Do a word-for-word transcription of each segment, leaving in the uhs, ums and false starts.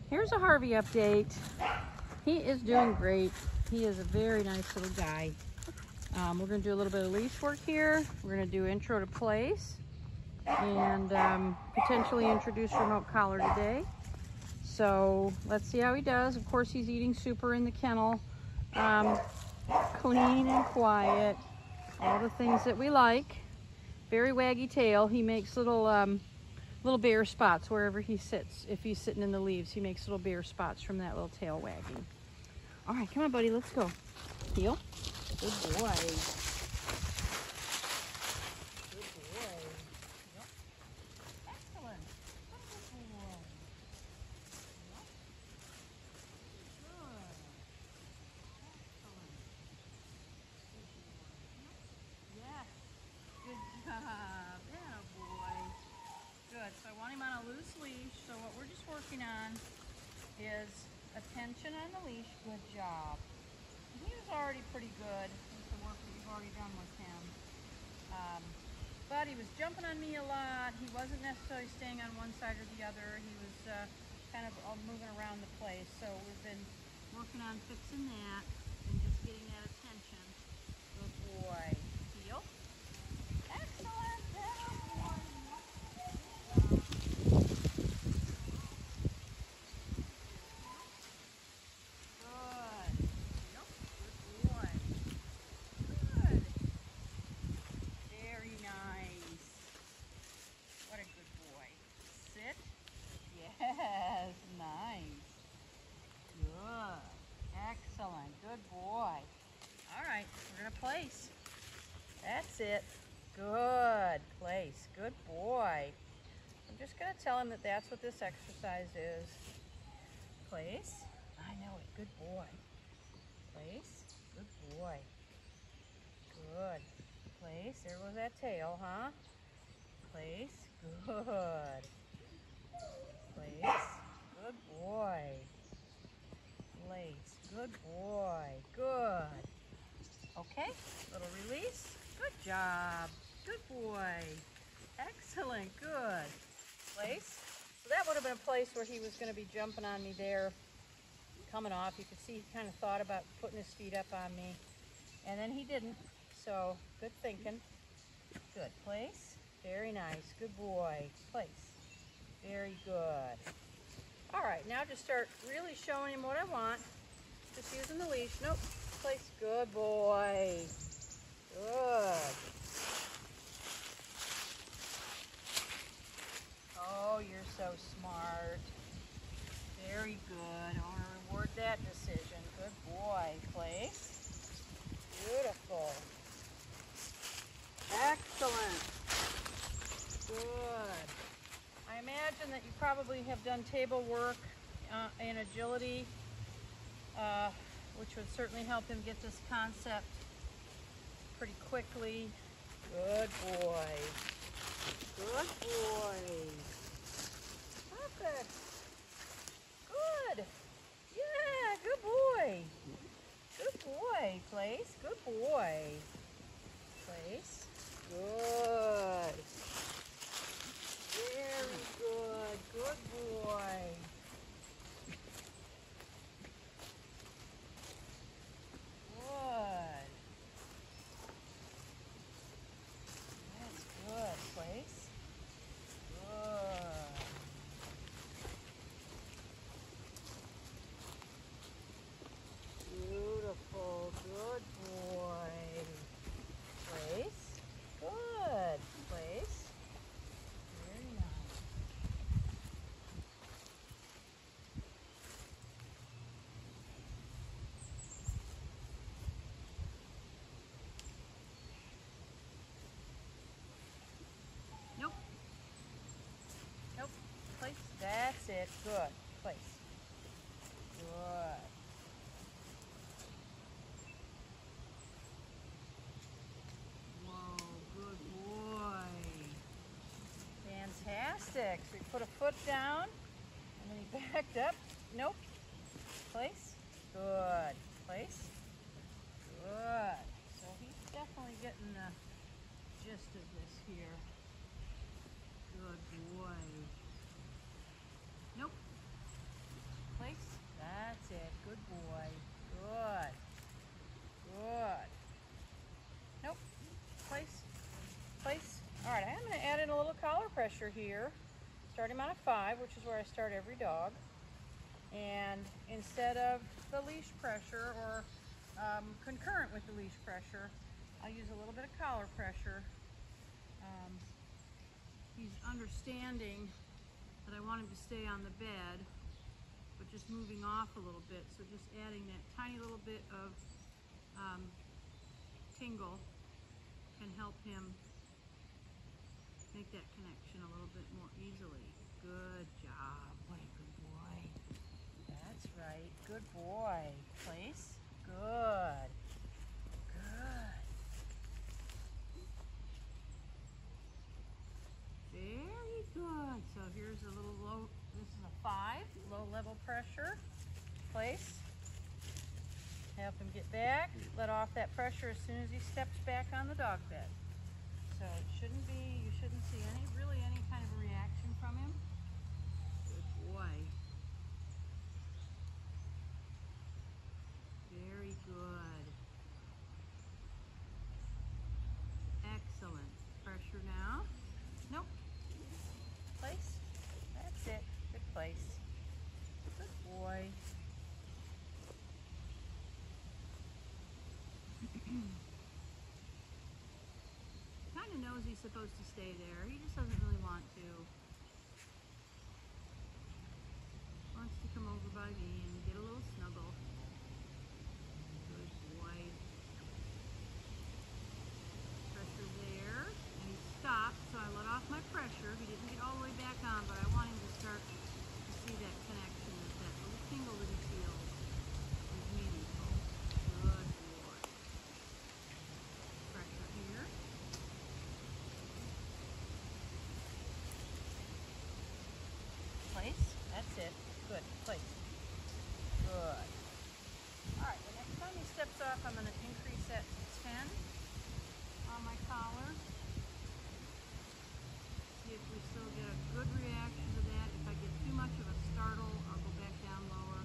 Here's a Harvey update. He is doing great. He is a very nice little guy. Um, we're going to do a little bit of leash work here. We're going to do intro to place and um, potentially introduce remote collar today. So let's see how he does. Of course, he's eating super in the kennel. Um, clean and quiet. All the things that we like. Very waggy tail. He makes little um, little bare spots wherever he sits. If he's sitting in the leaves, he makes little bare spots from that little tail wagging. All right, come on, buddy. Let's go. Heel. Good boy. Good boy. Yep. Excellent. Good boy. Yep. Good. Excellent. Yes. Good job. Yeah, boy. Good. So I want him on a loose leash. So what we're just working on is attention on the leash. Good job. He was already pretty good with the work that you've already done with him. Um, but he was jumping on me a lot. He wasn't necessarily staying on one side or the other. He was uh, kind of all moving around the place. So we've been working on fixing that and just getting that attention. Good boy. Heel. Excellent. Good boy. Good. Yep. Good boy. Good. Very nice. What a good boy. Sit. Yes. Nice. Good. Excellent. Good boy. All right. We're going to place. That's it. Good. Place. Good boy. I'm just going to tell him that that's what this exercise is. Place. I know it. Good boy. Place. Good boy. Good. Place. There goes that tail, huh? Place. Good. Place. Good boy. Place. Good boy. Good. Okay. Little release. Good job. Good boy. Excellent. Good. Place. So that would have been a place where he was going to be jumping on me there, coming off. You could see he kind of thought about putting his feet up on me, and then he didn't. So good thinking. Good. Place. Very nice. Good boy. Place. Very good. All right, now just start really showing him what I want. Just using the leash. Nope. Place. Good boy. Good. Oh, you're so smart. Very good. I want to reward that decision. Good boy. Place. Beautiful. Excellent. Good. I imagine that you probably have done table work uh, in agility, uh, which would certainly help him get this concept pretty quickly. Good boy. Good boy. Perfect. Good. Yeah, good boy. Good boy. Place. Good boy. Place. Good. Very good. Good boy. Good. That's good. Place. Good. Beautiful. Good boy. Place. Good. Place. Very nice. Nope. Nope. Place. That's it. Good. Place. Good. Whoa, good boy. Fantastic. So we put a foot down and then he backed up. Nope. Place. Good. Place. Good. So he's definitely getting the gist of this here. Good boy. Nope. pressure here. Start him on a five, which is where I start every dog. And instead of the leash pressure or um, concurrent with the leash pressure, I'll use a little bit of collar pressure. Um, he's understanding that I want him to stay on the bed, but just moving off a little bit. So just adding that tiny little bit of um, tingle can help him make that connection a little bit more easily. Good job. What a good boy. That's right. Good boy. Place. Good. Good. Very good. So here's a little low, this is a five, low level pressure. Place. Help him get back. Let off that pressure as soon as he steps back on the dog bed. So it shouldn't be, you shouldn't see any, really any kind of a reaction from him. Good boy. Very good. Excellent. Pressure now. Nope. Place. That's it. Good place. Good boy. Kind of knows he's supposed to stay there. He just doesn't really want to. Wants to come over by me and get a little snuggle. Good boy. Pressure there. And he stopped, so I let off my pressure. He didn't get all the way back on, but I want him to start to see that connection, that that little tingle that he feels is meaningful. Good boy. Pressure here. Place. That's it. Good. Place. Good. Alright, the next time he steps off, I'm going to increase that to ten on my collar. See if we still get a good reaction to that. If I get too much of a startle, I'll go back down lower.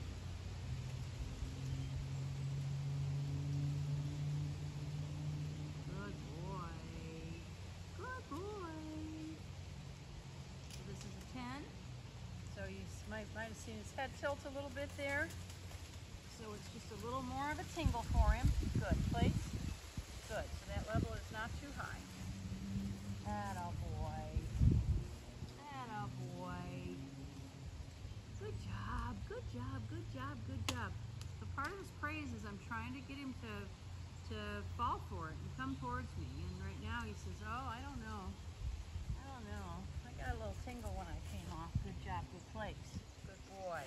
Good boy. Good boy. So this is a ten. So you might, might have seen his head tilt a little bit there. So it's just a little more of a tingle for him. Good. Place. Good. So that level is not too high. Attaboy. Attaboy. Good job. Good job. Good job. Good job. So part of his praise is I'm trying to get him to, to fall for it and come towards me. And right now he says, oh, I don't know. I don't know. I got a little tingle when I came off. Good job. Good place. Good boy.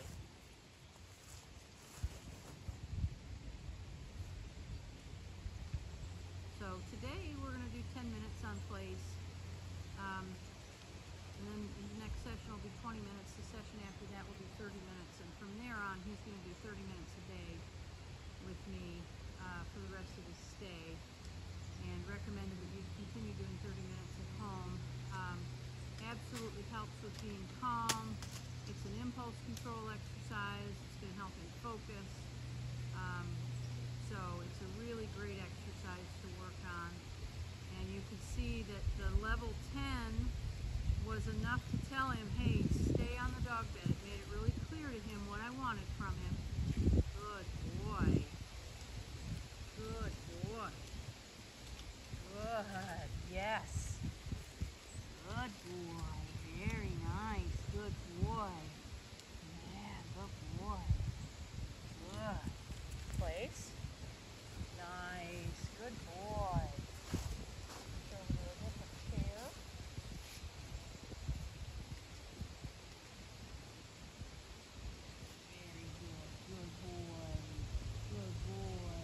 So today we're going to do ten minutes on place, um, and then the next session will be twenty minutes. The session after that will be thirty minutes, and from there on he's going to do thirty minutes a day with me uh, for the rest of his stay, and recommended that you continue doing thirty minutes at home. Um, absolutely helps with being calm. It's an impulse control exercise. It's going to help him focus. Um, So it's a really great exercise to work on. And you can see that the level ten was enough to tell him, hey, stay on the dog bed. It made it really clear to him what I wanted from him. Good boy. Good boy. Good. Yes. Good boy. Very nice. Good boy. Yeah, good boy. Good. Place. Nice. Good boy. Go over to a different chair. Very good. Good boy. Good boy.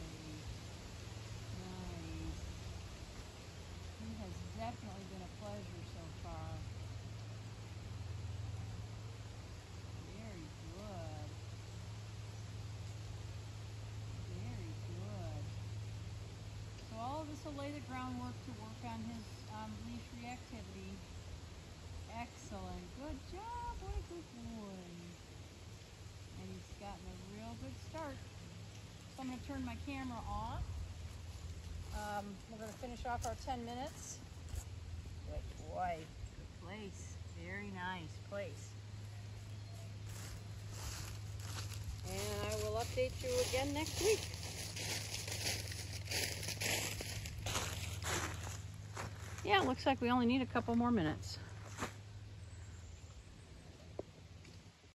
Nice. He has definitely been a pleasure so far. Very good. Very good. So all of this will lay the groundwork to work on his um, leash reactivity. Excellent. Good job. What a good boy. And he's gotten a real good start. So I'm going to turn my camera off. Um, we're going to finish off our ten minutes. Good boy. Good place. Very nice place. And I will update you again next week. Yeah, it looks like we only need a couple more minutes.